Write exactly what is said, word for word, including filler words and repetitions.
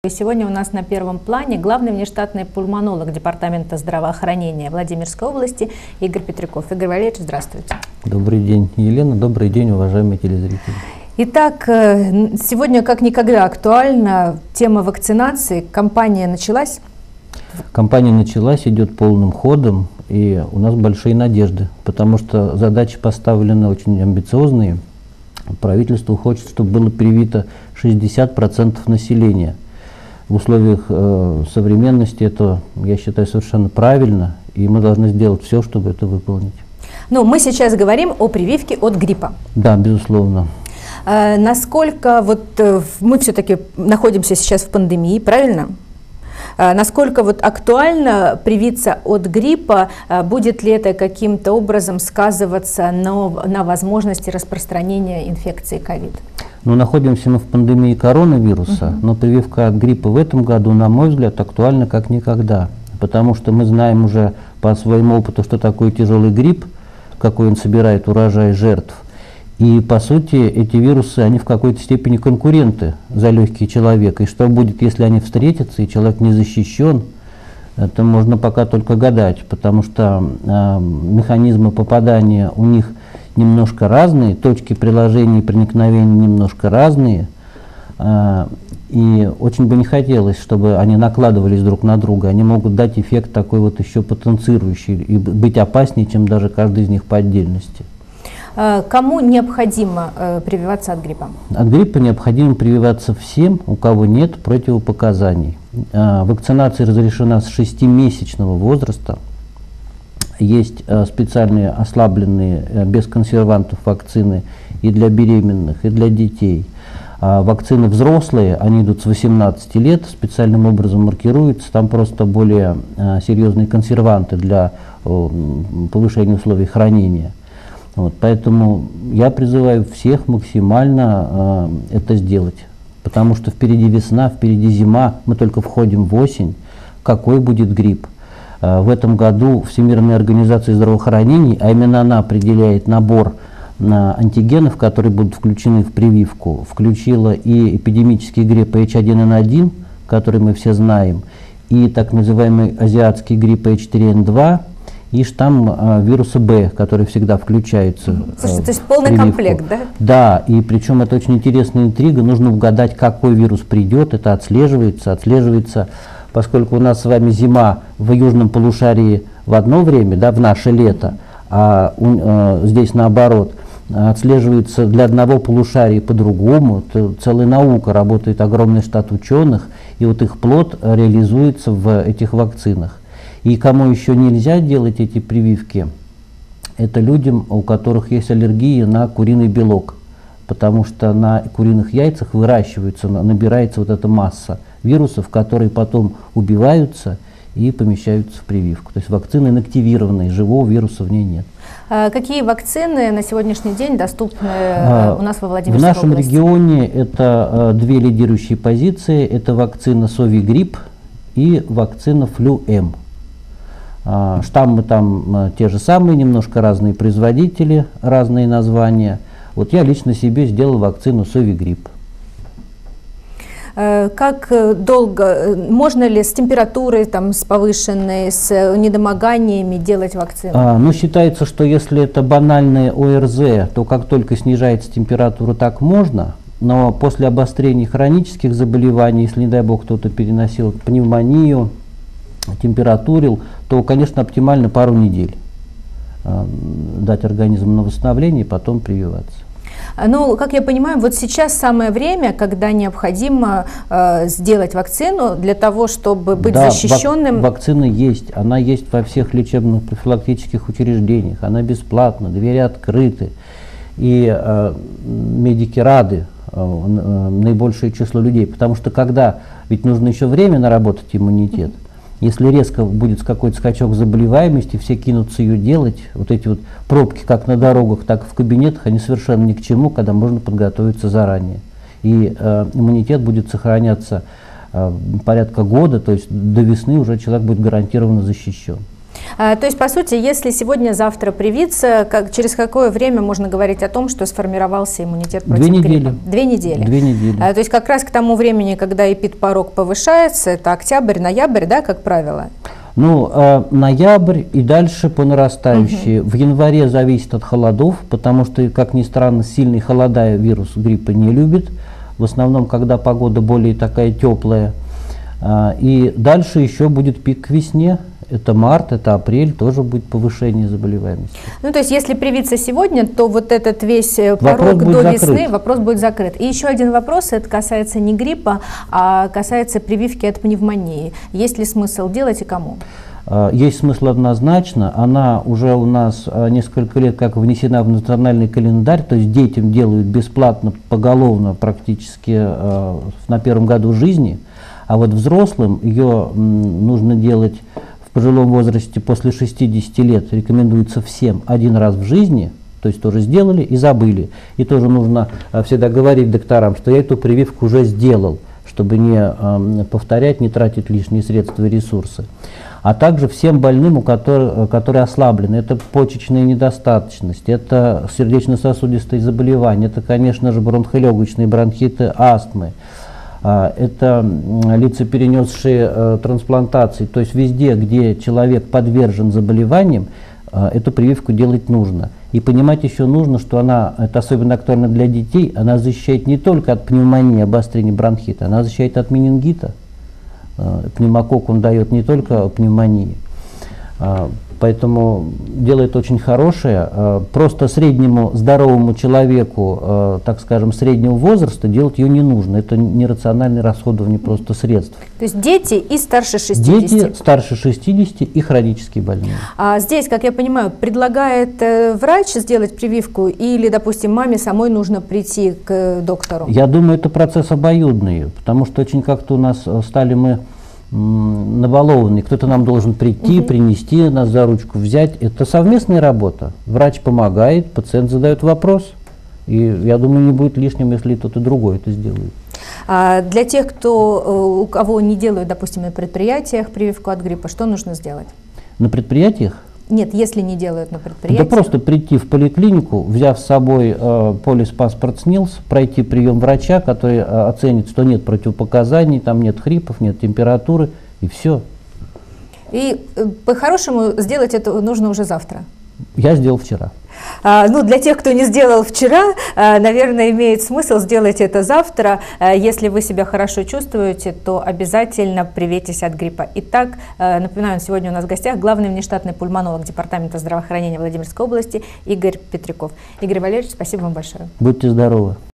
И сегодня у нас на первом плане главный внештатный пульмонолог Департамента здравоохранения Владимирской области Игорь Петряков. Игорь Валерьевич, здравствуйте. Добрый день, Елена. Добрый день, уважаемые телезрители. Итак, сегодня как никогда актуальна тема вакцинации. Кампания началась? Кампания началась, идет полным ходом, и у нас большие надежды, потому что задачи поставлены очень амбициозные. Правительство хочет, чтобы было привито шестьдесят процентов населения. В условиях э, современности это, я считаю, совершенно правильно, и мы должны сделать все, чтобы это выполнить. Ну, мы сейчас говорим о прививке от гриппа. Да, безусловно. Э, насколько вот э, мы все-таки находимся сейчас в пандемии, правильно? Э, насколько вот актуально привиться от гриппа, э, будет ли это каким-то образом сказываться на, на возможности распространения инфекции ковид? Ну, находимся мы в пандемии коронавируса, uh-huh. но прививка от гриппа в этом году, на мой взгляд, актуальна как никогда. Потому что мы знаем уже по своему опыту, что такое тяжелый грипп, какой он собирает урожай жертв. И, по сути, эти вирусы, они в какой-то степени конкуренты за легкий человека. И что будет, если они встретятся, и человек не защищен, это можно пока только гадать, потому что э, механизмы попадания у них немножко разные, точки приложения и проникновения немножко разные, э, и очень бы не хотелось, чтобы они накладывались друг на друга. Они могут дать эффект такой вот еще потенцирующий и быть опаснее, чем даже каждый из них по отдельности. Кому необходимо э, прививаться от гриппа? От гриппа необходимо прививаться всем, у кого нет противопоказаний. Э, вакцинация разрешена с шестимесячного возраста. Есть э, специальные ослабленные, э, без консервантов вакцины и для беременных, и для детей. А вакцины взрослые, они идут с восемнадцати лет, специальным образом маркируются. Там просто более э, серьезные консерванты для э, повышения условий хранения. Вот, поэтому я призываю всех максимально э, это сделать, потому что впереди весна, впереди зима, мы только входим в осень. Какой будет грипп? Э, в этом году Всемирная организация здравоохранения, а именно она определяет набор э, антигенов, которые будут включены в прививку, включила и эпидемический грипп эйч один эн один, который мы все знаем, и так называемый азиатский грипп эйч четыре эн два, и штамм э, вируса Б, который всегда включается. Слушайте, э, то есть полный прививку. Комплект, да? Да, и причем это очень интересная интрига, нужно угадать, какой вирус придет, это отслеживается, отслеживается, поскольку у нас с вами зима в южном полушарии в одно время, да, в наше лето, а у, э, здесь наоборот, отслеживается для одного полушария по-другому, целая наука, работает огромный штат ученых, и вот их плод реализуется в этих вакцинах. И кому еще нельзя делать эти прививки, это людям, у которых есть аллергия на куриный белок, потому что на куриных яйцах выращивается, набирается вот эта масса вирусов, которые потом убиваются и помещаются в прививку. То есть вакцины инактивированные, живого вируса в ней нет. А какие вакцины на сегодняшний день доступны а, у нас во Владимирской области? В нашем регионе это а, две лидирующие позиции. Это вакцина Совигрипп и вакцина Флю-М. Штаммы там те же самые, немножко разные производители, разные названия. Вот я лично себе сделал вакцину Совигрипп. Как долго, можно ли с температурой, там, с повышенной, с недомоганиями делать вакцину? А, ну, считается, что если это банальное о эр зэ, то как только снижается температура, так можно. Но после обострения хронических заболеваний, если, не дай бог, кто-то переносил пневмонию, температурил, то, конечно, оптимально пару недель э, дать организму на восстановление и потом прививаться. Ну, как я понимаю, вот сейчас самое время, когда необходимо э, сделать вакцину для того, чтобы быть да, защищенным. Вак вакцина есть, она есть во всех лечебных профилактических учреждениях, она бесплатна, двери открыты, и э, медики рады, э, э, наибольшее число людей, потому что когда, ведь нужно еще время наработать иммунитет. Если резко будет какой-то скачок заболеваемости, все кинутся ее делать. Вот эти вот пробки как на дорогах, так и в кабинетах, они совершенно ни к чему, когда можно подготовиться заранее. И э, иммунитет будет сохраняться э, порядка года, то есть до весны уже человек будет гарантированно защищен. А, то есть, по сути, если сегодня-завтра привиться, как, через какое время можно говорить о том, что сформировался иммунитет против Две гриппа? недели. Две недели. Две недели. А, то есть как раз к тому времени, когда эпидпорог повышается, это октябрь, ноябрь, да, как правило? Ну, э, ноябрь и дальше по нарастающей. Угу. В январе зависит от холодов, потому что, как ни странно, сильные холода вирус гриппа не любит. В основном, когда погода более такая теплая. Э, и дальше еще будет пик к весне. Это март, это апрель, тоже будет повышение заболеваемости. Ну, то есть, если привиться сегодня, то вот этот весь порог до закрыт. весны, вопрос будет закрыт. И еще один вопрос, это касается не гриппа, а касается прививки от пневмонии. Есть ли смысл делать и кому? Есть смысл однозначно. Она уже у нас несколько лет как внесена в национальный календарь, то есть детям делают бесплатно, поголовно практически на первом году жизни, а вот взрослым ее нужно делать в пожилом возрасте после шестидесяти лет, рекомендуется всем один раз в жизни, то есть тоже сделали и забыли. И тоже нужно всегда говорить докторам, что я эту прививку уже сделал, чтобы не э, повторять, не тратить лишние средства и ресурсы. А также всем больным, у которых, которые ослаблены. Это почечная недостаточность, это сердечно-сосудистые заболевания, это, конечно же, бронхолегочные бронхиты, астмы. Это лица, перенесшие э, трансплантации, то есть везде, где человек подвержен заболеваниям, э, эту прививку делать нужно. И понимать еще нужно, что она, это особенно актуально для детей, она защищает не только от пневмонии, обострения бронхита, она защищает от менингита. Э, пневмококк он дает не только пневмонии. Э, Поэтому делает очень хорошее. Просто среднему здоровому человеку, так скажем, среднего возраста делать ее не нужно. Это нерациональное расходование просто средств. То есть дети и старше шестидесяти? Дети старше шестидесяти и хронические больные. А здесь, как я понимаю, предлагает врач сделать прививку или, допустим, маме самой нужно прийти к доктору? Я думаю, это процесс обоюдный, потому что очень как-то у нас стали мы набалованный, кто-то нам должен прийти, угу. принести, нас за ручку взять. Это совместная работа. Врач помогает, пациент задает вопрос. И я думаю, не будет лишним, если тот и другой это сделает. А для тех, кто, у кого не делают, допустим, на предприятиях прививку от гриппа, что нужно сделать? На предприятиях? Нет, если не делают на предприятиях. Да просто прийти в поликлинику, взяв с собой э, полис-паспорт СНИЛС, пройти прием врача, который э, оценит, что нет противопоказаний, там нет хрипов, нет температуры, и все. И э, по-хорошему сделать это нужно уже завтра? Я сделал вчера. А, ну, для тех, кто не сделал вчера, а, наверное, имеет смысл сделать это завтра. А, если вы себя хорошо чувствуете, то обязательно привейтесь от гриппа. Итак, а, напоминаю, сегодня у нас в гостях главный внештатный пульмонолог Департамента здравоохранения Владимирской области Игорь Петряков. Игорь Валерьевич, спасибо вам большое. Будьте здоровы.